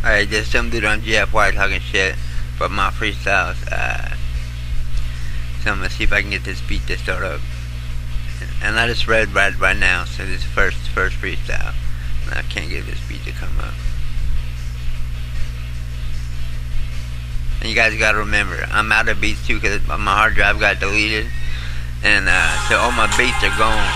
Alright, just some dude on GFY talking shit for my freestyles. So I'm gonna see if I can get this beat to start up. And I just read right now, so this is first freestyle. And I can't get this beat to come up. And you guys gotta remember, I'm out of beats too because my hard drive got deleted. And so all my beats are gone.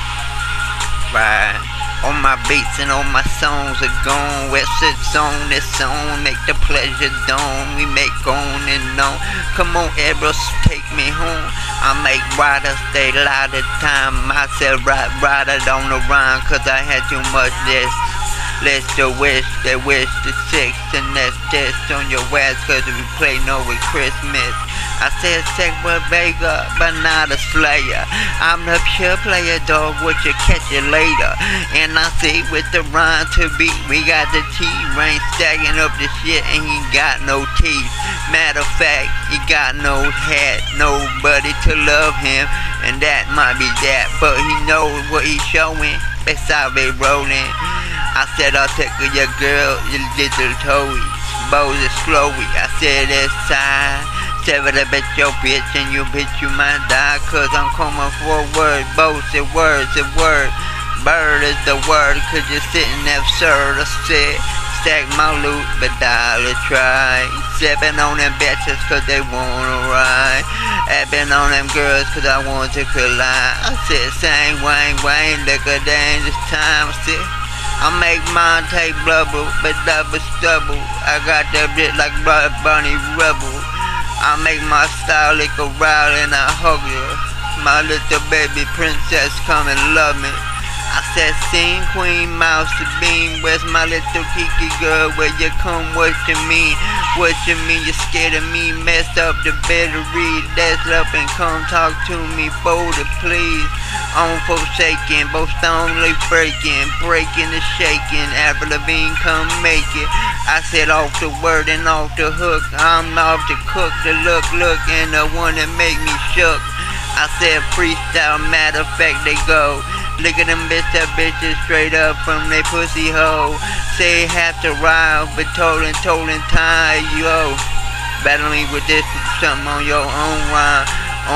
Right. All my beats and all my songs are gone. West sits on this song, make the pleasure dawn. We make on and on. Come on, Eros, take me home. I make riders stay loud at time. I said rider on the rhyme, cause I had too much this. Let's the wish, they wish the six, and that's this on your ass, cause we play no with Christmas. I said sex with Vega, but not a slayer. I'm the pure player, dog, what you catch it later. And I see with the rhyme to beat, we got the T-Rain stacking up the shit, and he got no teeth. Matter of fact, he got no hat, nobody to love him, and that might be that, but he knows what he's showing. That's how they rolling. I said I'll take your girl, you little toes, bows is slowy. I said it's time. Sever the bitch your bitch and you bitch you might die, cause I'm coming forward. Both the words, the word. Bird is the word, cause you're sitting absurd. I said, stack my loot, but I'll try. Stepping on them bitches cause they wanna ride. Ebbing on them girls cause I want to collide. I said, same Wayne, liquor dang this time. I said, I make mine take blubble, but double stubble. I got that bitch like Bunny Rebel. I make my style like a ride and I hug her. My little baby princess come and love me. I said sing Queen Mouse to Bean. Where's my little Kiki girl? Where you come, what you mean? What you mean you scared of me? Messed up the battery. That's up and come talk to me, bold please. I'm forsaken, both stonely breaking the shaking. Avril Lavigne come make it. I said off the word and off the hook. I'm off the cook, the look, and the one that make me shook. I said freestyle, matter of fact they go. Look at them bitches straight up from they pussy hole. Say have to ride, but told time, yo. Battling with this, something on your own rhyme.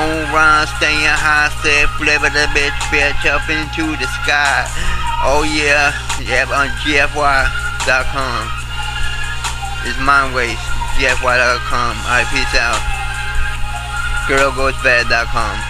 Staying high, said flavor the bitch up into the sky. Oh yeah, on GFY.com. It's Mindwaste, GFY.com. Alright, peace out. Girlgoesbad.com.